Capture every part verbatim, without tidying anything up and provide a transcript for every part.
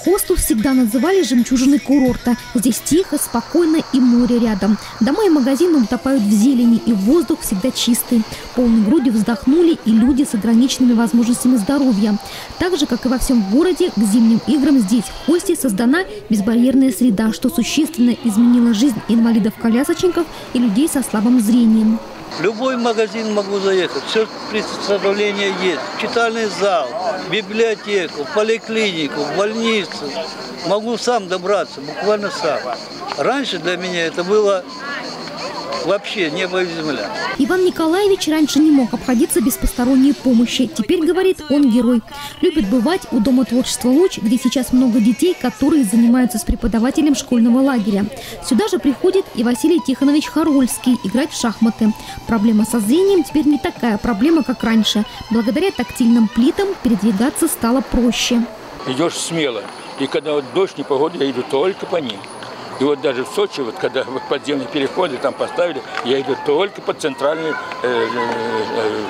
Хостел всегда называли жемчужиной курорта. Здесь тихо, спокойно и море рядом. Дома и магазины утопают в зелени, и воздух всегда чистый. Полной грудью вздохнули и люди с ограниченными возможностями здоровья. Так же, как и во всем городе, к зимним играм здесь, в Хосте, создана безбарьерная среда, что существенно изменило жизнь инвалидов-колясочников и людей со слабым зрением. В любой магазин могу заехать, все приспособления есть. Читальный зал, библиотеку, поликлинику, больницу. Могу сам добраться, буквально сам. Раньше для меня это было вообще небо и земля. Иван Николаевич раньше не мог обходиться без посторонней помощи. Теперь, говорит, он герой. Любит бывать у Дома творчества «Луч», где сейчас много детей, которые занимаются с преподавателем школьного лагеря. Сюда же приходит и Василий Тихонович Харольский играть в шахматы. Проблема со зрением теперь не такая проблема, как раньше. Благодаря тактильным плитам передвигаться стало проще. Идешь смело. И когда вот дождь, непогода, я иду только по ним. И вот даже в Сочи, вот когда подземные переходы там поставили, я иду только по центральной э, э, э,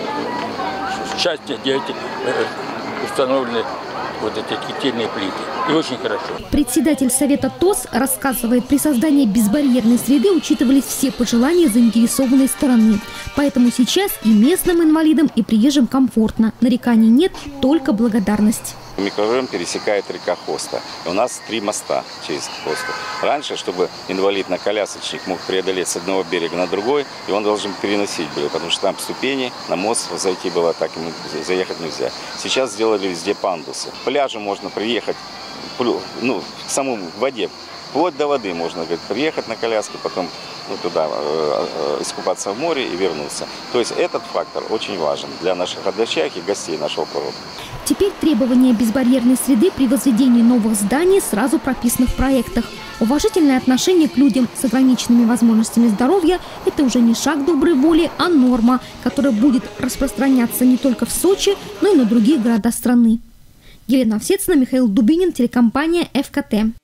части, где эти, э, установлены вот эти кительные плиты. И очень хорошо. Председатель Совета ТОС рассказывает, при создании безбарьерной среды учитывались все пожелания заинтересованной стороны. Поэтому сейчас и местным инвалидам, и приезжим комфортно. Нареканий нет, только благодарность. Микрорайон пересекает река Хоста. У нас три моста через Хосту. Раньше, чтобы инвалид на колясочник мог преодолеть с одного берега на другой, и он должен переносить был, потому что там ступени, на мост зайти было так, ему заехать нельзя. Сейчас сделали везде пандусы. К пляжу можно приехать, ну, к самому воде, вплоть до воды можно, говорит, приехать на коляске, потом ну, туда э, э, искупаться в море и вернуться. То есть этот фактор очень важен для наших отдыхающих и гостей нашего курорта. Теперь требования безбарьерной среды при возведении новых зданий сразу прописаны в проектах. Уважительное отношение к людям с ограниченными возможностями здоровья – это уже не шаг доброй воли, а норма, которая будет распространяться не только в Сочи, но и на другие города страны. Елена Овсецина, Михаил Дубинин, телекомпания эф ка тэ.